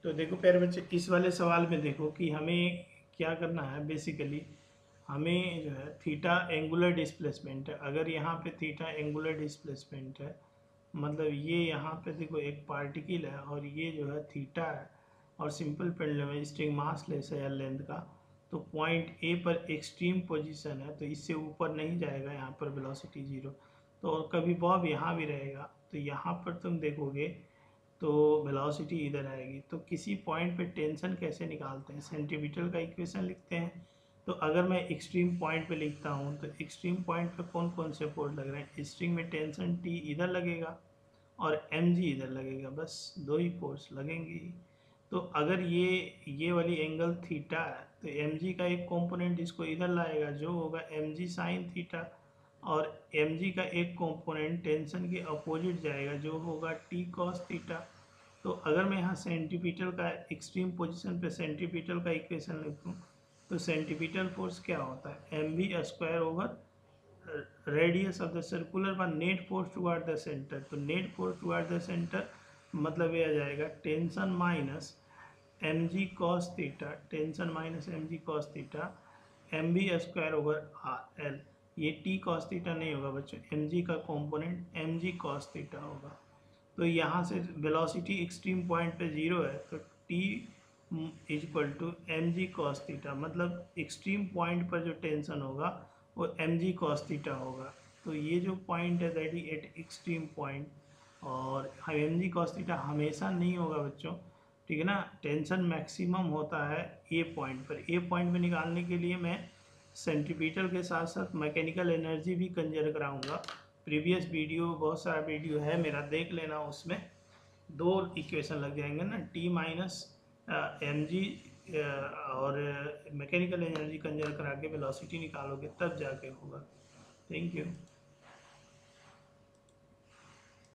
तो देखो प्यारे बच्चे, इस वाले सवाल में देखो कि हमें क्या करना है। बेसिकली हमें जो है थीटा एंगुलर डिस्प्लेसमेंट है। अगर यहाँ पे थीटा एंगुलर डिस्प्लेसमेंट है, मतलब ये यहाँ पे देखो एक पार्टिकल है और ये जो है थीटा है और सिंपल पेंडुलम है, स्ट्रिंग मास लेस है एल लेंथ का, तो पॉइंट ए पर एक्सट्रीम पोजीशन है तो इससे ऊपर नहीं जाएगा, यहाँ पर वेलोसिटी जीरो। तो और कभी बॉब यहाँ भी रहेगा, तो यहाँ पर तुम देखोगे तो वेलोसिटी इधर आएगी। तो किसी पॉइंट पे टेंशन कैसे निकालते हैं, सेंटीमीटर का इक्वेशन लिखते हैं। तो अगर मैं एक्सट्रीम पॉइंट पे लिखता हूँ तो एक्सट्रीम पॉइंट पे कौन कौन से फोर्स लग रहे हैं, स्ट्रिंग में टेंशन टी इधर लगेगा और एम जी इधर लगेगा, बस दो ही फोर्स लगेंगे ही। तो अगर ये वाली एंगल थीटा है तो एम जी का एक कंपोनेंट इसको इधर लाएगा जो होगा एम जी साइन थीटा, और एम जी का एक कंपोनेंट टेंशन के अपोजिट जाएगा जो होगा टी कॉस थीटा। तो अगर मैं यहाँ सेंटीमीटर का एक्सट्रीम पोजीशन पे सेंटीमीटर का इक्वेशन लिखूँ तो सेंटीमीटर फोर्स क्या होता है, M V square over radius of the circular one net force toward the centre. तो net force toward the centre मतलब ये आ जाएगा tension minus M G cos theta, tension minus M G cos theta, M B square over R L. ये T cos theta नहीं होगा बच्चों, M G का component M G cos theta होगा। तो यहाँ से वेलोसिटी एक्सट्रीम पॉइंट पे जीरो है तो T is equal to M G cos theta, मतलब एक्सट्रीम पॉइंट पर जो टेंशन होगा वो एम जी कॉस थीटा होगा। तो ये जो पॉइंट है that is at extreme point, और एम जी कॉस थीटा हमेशा नहीं होगा बच्चों, ठीक है ना। टेंशन मैक्सिमम होता है ए पॉइंट पर। ए पॉइंट पर निकालने के लिए मैं सेंटीमीटर के साथ साथ मैकेनिकल एनर्जी भी कंजर्व कराऊंगा। प्रीवियस वीडियो बहुत सारा वीडियो है मेरा, देख लेना, उसमें दो इक्वेशन लग जाएंगे ना, टी माइनस एम जी और मैकेनिकल एनर्जी कंजर्व करा के वेलोसिटी निकालोगे तब जाके होगा। Thank you.